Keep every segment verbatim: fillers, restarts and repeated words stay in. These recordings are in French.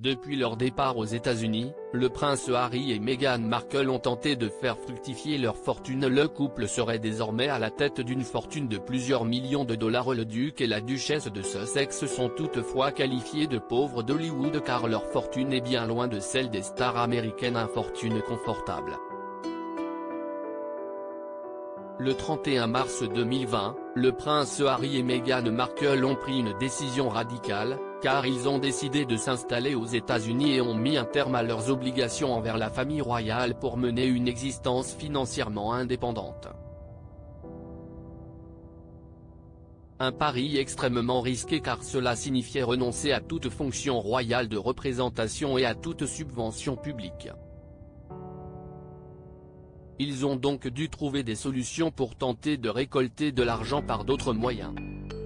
Depuis leur départ aux États-Unis, le prince Harry et Meghan Markle ont tenté de faire fructifier leur fortune. Le couple serait désormais à la tête d'une fortune de plusieurs millions de dollars. Le duc et la duchesse de Sussex sont toutefois qualifiés de pauvres d'Hollywood car leur fortune est bien loin de celle des stars américaines. Une fortune confortable. Le trente et un mars deux mille vingt, le prince Harry et Meghan Markle ont pris une décision radicale, car ils ont décidé de s'installer aux États-Unis et ont mis un terme à leurs obligations envers la famille royale pour mener une existence financièrement indépendante. Un pari extrêmement risqué car cela signifiait renoncer à toute fonction royale de représentation et à toute subvention publique. Ils ont donc dû trouver des solutions pour tenter de récolter de l'argent par d'autres moyens.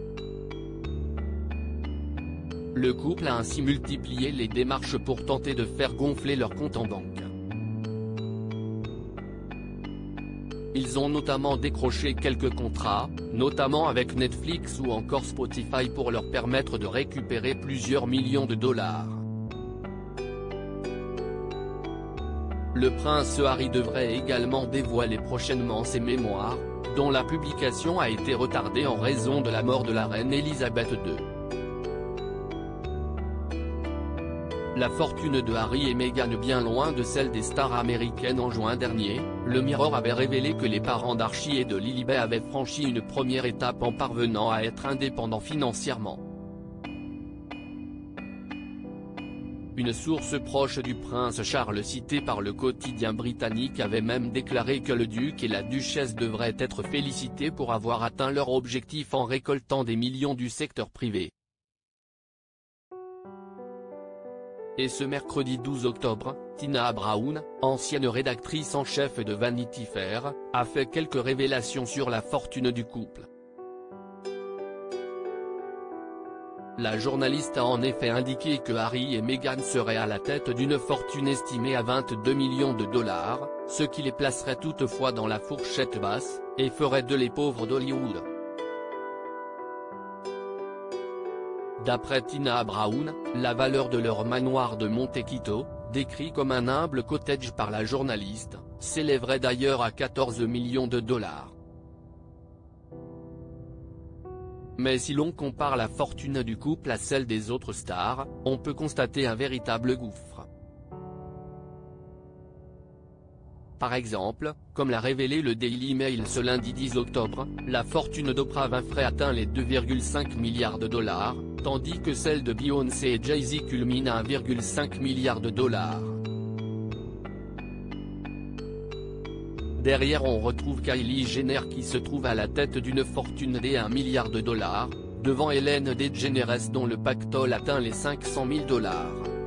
Le couple a ainsi multiplié les démarches pour tenter de faire gonfler leur compte en banque. Ils ont notamment décroché quelques contrats, notamment avec Netflix ou encore Spotify pour leur permettre de récupérer plusieurs millions de dollars. Le prince Harry devrait également dévoiler prochainement ses mémoires, dont la publication a été retardée en raison de la mort de la reine Elisabeth deux. La fortune de Harry et Meghan bien loin de celle des stars américaines. En juin dernier, le Mirror avait révélé que les parents d'Archie et de Lilibet avaient franchi une première étape en parvenant à être indépendants financièrement. Une source proche du prince Charles citée par le quotidien britannique avait même déclaré que le duc et la duchesse devraient être félicités pour avoir atteint leur objectif en récoltant des millions du secteur privé. Et ce mercredi douze octobre, Tina Brown, ancienne rédactrice en chef de Vanity Fair, a fait quelques révélations sur la fortune du couple. La journaliste a en effet indiqué que Harry et Meghan seraient à la tête d'une fortune estimée à vingt-deux millions de dollars, ce qui les placerait toutefois dans la fourchette basse, et ferait de les pauvres d'Hollywood. D'après Tina Brown, la valeur de leur manoir de Montecito, décrit comme un humble cottage par la journaliste, s'élèverait d'ailleurs à quatorze millions de dollars. Mais si l'on compare la fortune du couple à celle des autres stars, on peut constater un véritable gouffre. Par exemple, comme l'a révélé le Daily Mail ce lundi dix octobre, la fortune d'Oprah Winfrey atteint les deux virgule cinq milliards de dollars, tandis que celle de Beyoncé et Jay-Z culmine à un virgule cinq milliard de dollars. Derrière on retrouve Kylie Jenner qui se trouve à la tête d'une fortune de un milliard de dollars, devant Ellen DeGeneres dont le pactole atteint les cinq cent mille dollars.